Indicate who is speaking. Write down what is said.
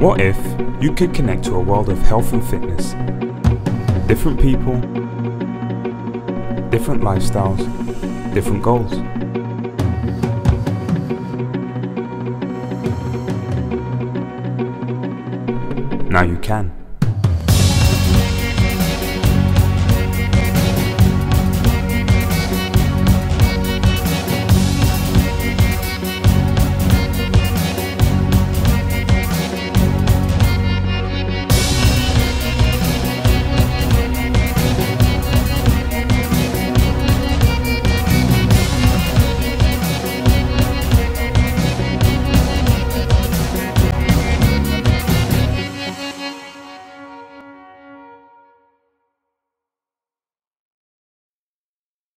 Speaker 1: What if you could connect to a world of health and fitness? Different people, different lifestyles, different goals. Now you can.